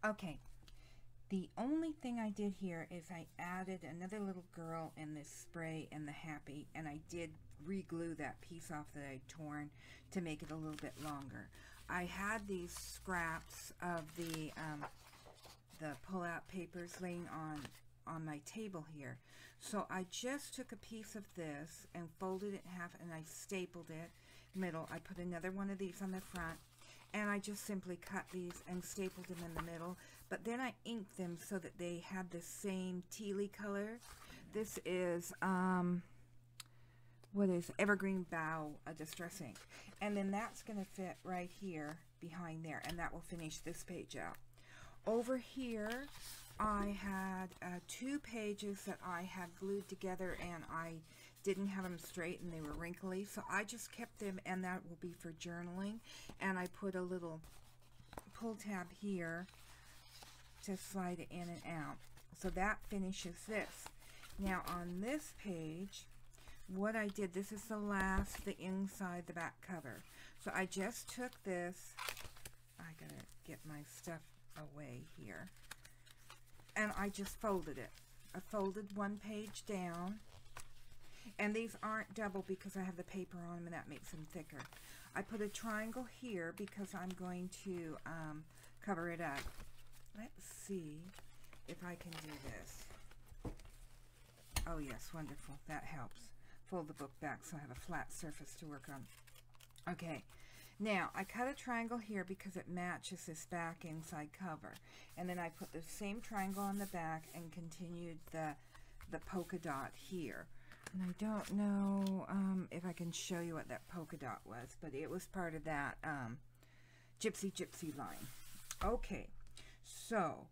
Okay, the only thing I did here is I added another little girl in this spray and the happy, and I did re-glue that piece off that I'd torn to make it a little bit longer. I had these scraps of the pull-out papers laying on my table here. So I just took a piece of this and folded it in half, and I stapled it middle. I put another one of these on the front, and I just simply cut these and stapled them in the middle. But then I inked them so that they had the same tealy color. This is what is Evergreen Bow, a distress ink. And then that's going to fit right here behind there, and that will finish this page out. Over here, I had 2 pages that I had glued together, and I didn't have them straight and they were wrinkly, so I just kept them, and that will be for journaling. And I put a little pull tab here to slide it in and out. So that finishes this. Now on this page, what I did, this is the last, the inside, the back cover. So I just took this, I gotta get my stuff away here, and I just folded it. I folded one page down, and these aren't double because I have the paper on them, and that makes them thicker. I put a triangle here because I'm going to cover it up. Let's see if I can do this. Oh yes, wonderful, that helps. Fold the book back so I have a flat surface to work on. Okay, now I cut a triangle here because it matches this back inside cover, and then I put the same triangle on the back and continued the polka dot here. And I don't know if I can show you what that polka dot was, but it was part of that gypsy line. Okay, so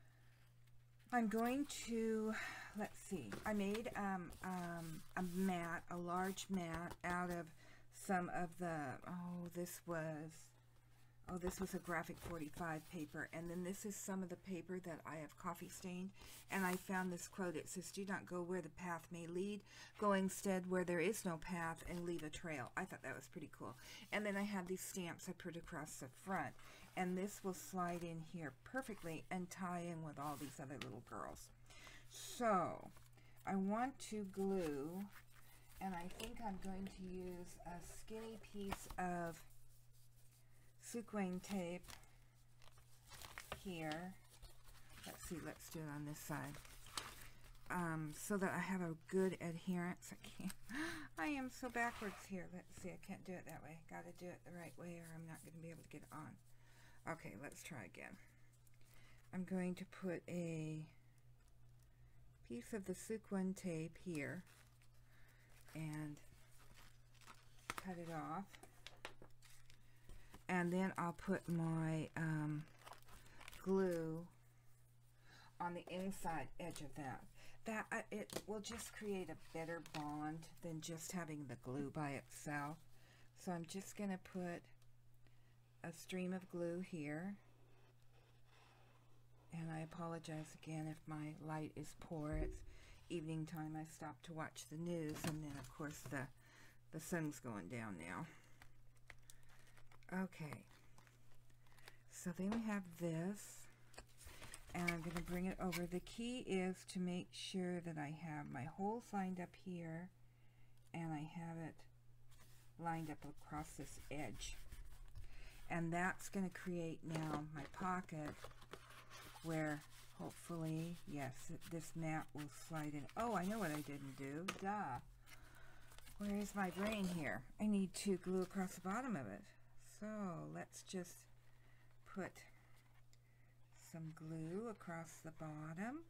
I'm going to, let's see, I made a mat, a large mat out of some of the, this was a graphic 45 paper, and then this is some of the paper that I have coffee stained, and I found this quote. It says, "Do not go where the path may lead, go instead where there is no path and leave a trail." I thought that was pretty cool. And then I had these stamps I put across the front, and this will slide in here perfectly and tie in with all these other little girls. So I want to glue, and I think I'm going to use a skinny piece of sequin tape here. Let's see, let's do it on this side, so that I have a good adherence. I am so backwards here. Let's see, I can't do it that way. Got to do it the right way, or I'm not going to be able to get it on. Okay, let's try again. I'm going to put a piece of the sequin tape here and cut it off, and then I'll put my glue on the inside edge of that. It will just create a better bond than just having the glue by itself. So I'm just going to put a stream of glue here, and I apologize again if my light is poor. It's evening time. I stopped to watch the news, and then of course the sun's going down now. Okay, so then we have this, and I'm going to bring it over. The key is to make sure that I have my holes lined up here, and I have it lined up across this edge, and that's going to create now my pocket where hopefully, yes, this mat will slide in. Oh, I know what I didn't do. Duh. Where is my brain here? I need to glue across the bottom of it. So let's just put some glue across the bottom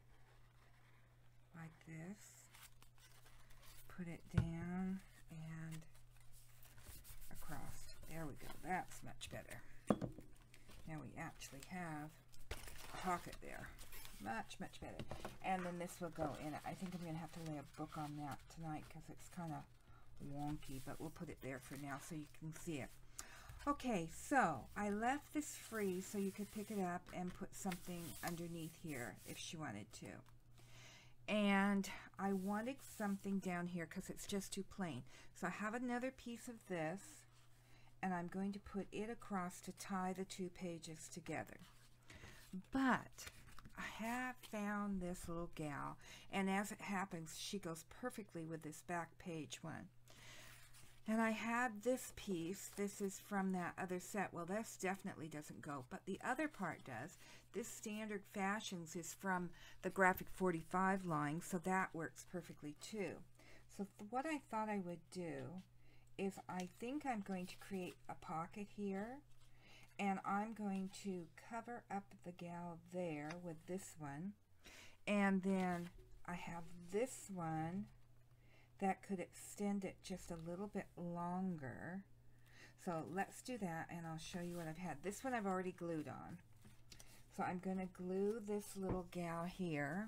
like this. Put it down and across. There we go. That's much better. Now we actually have a pocket there. Much better. And then this will go in it. I think I'm going to have to lay a book on that tonight because it's kind of wonky, but we'll put it there for now so you can see it. Okay, so I left this free so you could pick it up and put something underneath here if she wanted to. And I wanted something down here because it's just too plain. So I have another piece of this, and I'm going to put it across to tie the two pages together. But I have found this little gal, and as it happens, she goes perfectly with this back page one. And I had this piece. This is from that other set. Well, this definitely doesn't go, but the other part does. This Standard Fashions is from the Graphic 45 line, so that works perfectly too. So what I thought I would do is I think I'm going to create a pocket here, and I'm going to cover up the gal there with this one, and then I have this one that could extend it just a little bit longer. So let's do that, and I'll show you what I've had. This one I've already glued on. So I'm going to glue this little gal here,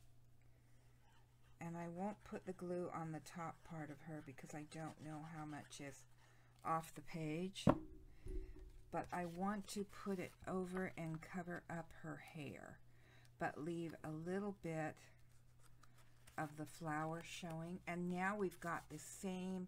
and I won't put the glue on the top part of her because I don't know how much is off the page, but I want to put it over and cover up her hair, but leave a little bit of the flower showing. And now we've got the same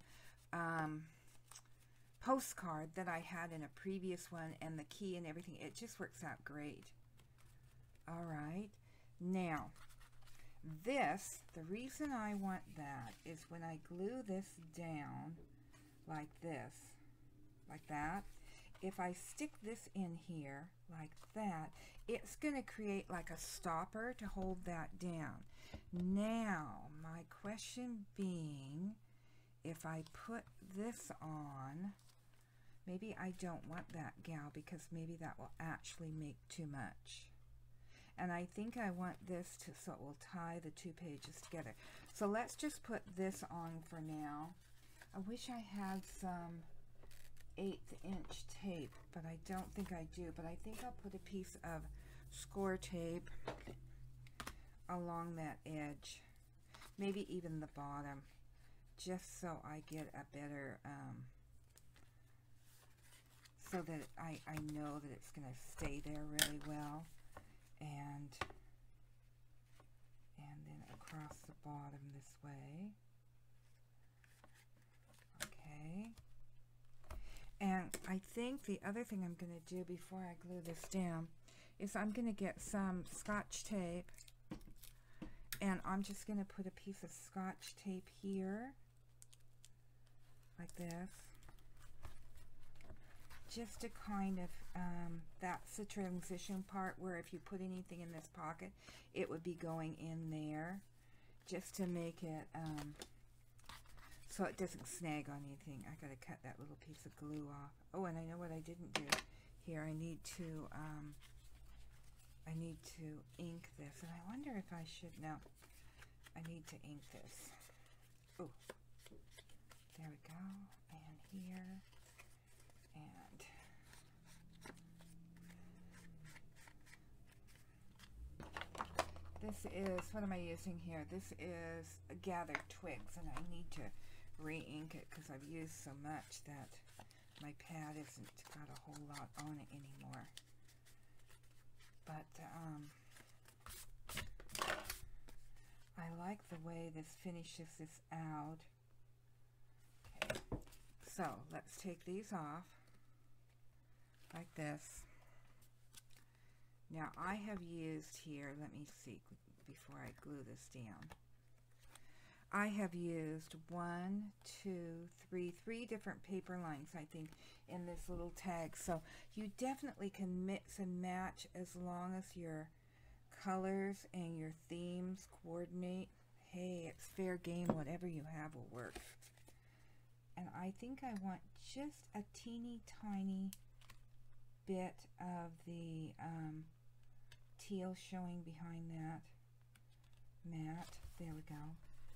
postcard that I had in a previous one, and the key and everything. It just works out great. All right, now this, the reason I want that is when I glue this down like this, like that, if I stick this in here like that, it's going to create like a stopper to hold that down. Now, my question being, if I put this on, maybe I don't want that gal because maybe that will actually make too much. And I think I want this to, so it will tie the two pages together. So let's just put this on for now. I wish I had some 1/8 inch tape, but I don't think I do. But I think I'll put a piece of score tape along that edge, maybe even the bottom, just so I get a better, so that I know that it's going to stay there really well. And then across the bottom this way. Okay. And I think the other thing I'm going to do before I glue this down is I'm going to get some Scotch tape, and I'm just going to put a piece of Scotch tape here like this, just to kind of, that's the transition part where if you put anything in this pocket, it would be going in there, just to make it, so it doesn't snag on anything. I got to cut that little piece of glue off. Oh, and I know what I didn't do here. I need to ink this, and I wonder if I should, no, I need to ink this. Oh, there we go, and here, and this is, what am I using here? This is Gathered Twigs, and I need to re-ink it because I've used so much that my pad isn't got a whole lot on it anymore. But I like the way this finishes this out. Okay, so let's take these off like this. Now I have used here, let me see before I glue this down. I have used 1, 2, 3, 3 different paper lines, I think, in this little tag. So you definitely can mix and match as long as your colors and your themes coordinate. Hey, it's fair game. Whatever you have will work. And I think I want just a teeny tiny bit of the teal showing behind that mat. There we go.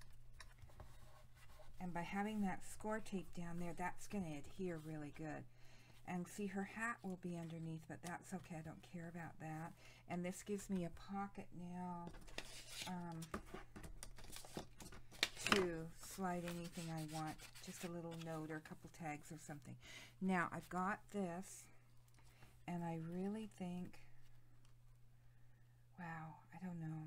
And by having that score tape down there, that's going to adhere really good. And see, her hat will be underneath, but that's okay. I don't care about that. And this gives me a pocket now to slide anything I want. Just a little note or a couple tags or something. Now, I've got this, and I really think, wow, I don't know.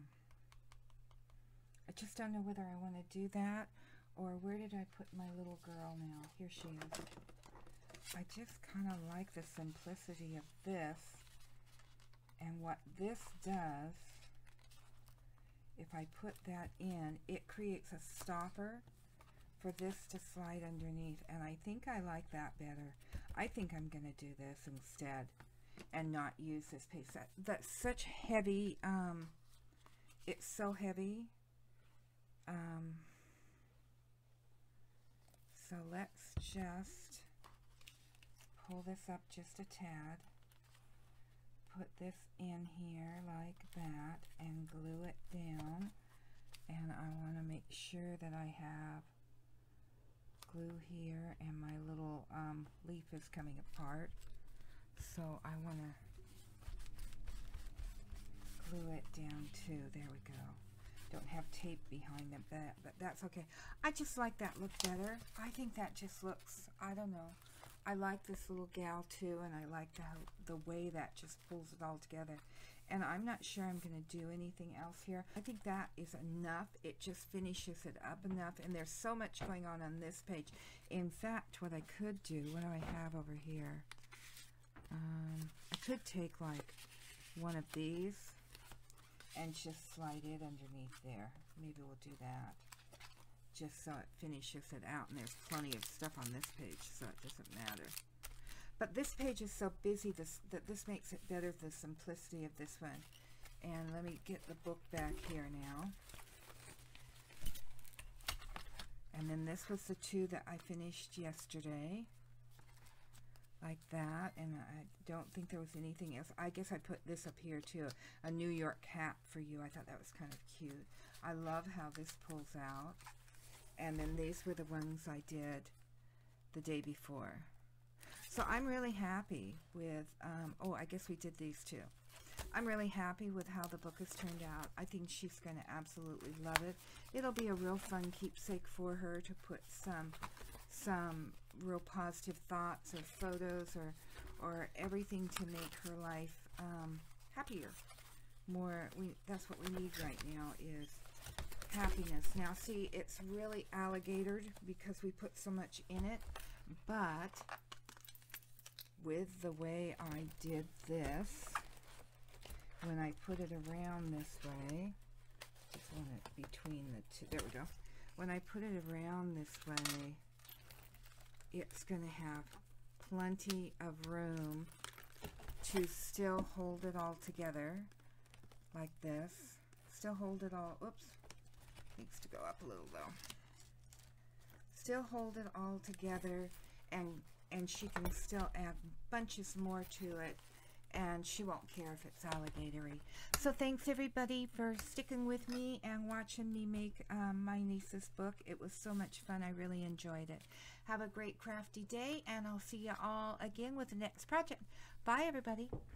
I just don't know whether I want to do that, or where did I put my little girl now? Here she is. I just kind of like the simplicity of this, And what this does, if I put that in, it creates a stopper for this to slide underneath, and I think I like that better. I think I'm going to do this instead and not use this piece. That's such heavy, it's so heavy. So let's just pull this up just a tad, put this in here like that, and glue it down. And I want to make sure that I have glue here, and my little leaf is coming apart. So I want to glue it down too. There we go. Don't have tape behind them, but that's okay. I just like that look better. I think that just looks, I don't know. I like this little gal too, and I like the way that just pulls it all together. And I'm not sure I'm going to do anything else here. I think that is enough. It just finishes it up enough, and there's so much going on this page. In fact, what I could do, what do I have over here? I could take like one of these and just slide it underneath there. Maybe we'll do that, just so it finishes it out, and there's plenty of stuff on this page, so it doesn't matter. But this page is so busy that this makes it better, the simplicity of this one. And let me get the book back here now. And then this was the two that I finished yesterday, like that. And I don't think there was anything else. I guess I put this up here too, a New York hat for you. I thought that was kind of cute. I love how this pulls out. And then these were the ones I did the day before. So I'm really happy with, oh, I guess we did these too. I'm really happy with how the book has turned out. I think she's going to absolutely love it. It'll be a real fun keepsake for her to put some real positive thoughts or photos or everything to make her life happier. More, that's what we need right now is happiness. Now see, it's really alligatored because we put so much in it, but with the way I did this, when I put it around this way, just want it between the two, there we go. When I put it around this way, it's going to have plenty of room to still hold it all together, like this. Still hold it all, oops, needs to go up a little though. Still hold it all together, and she can still add bunches more to it, and she won't care if it's alligatory. So thanks everybody for sticking with me and watching me make my niece's book. It was so much fun. I really enjoyed it. Have a great crafty day, and I'll see you all again with the next project. Bye everybody.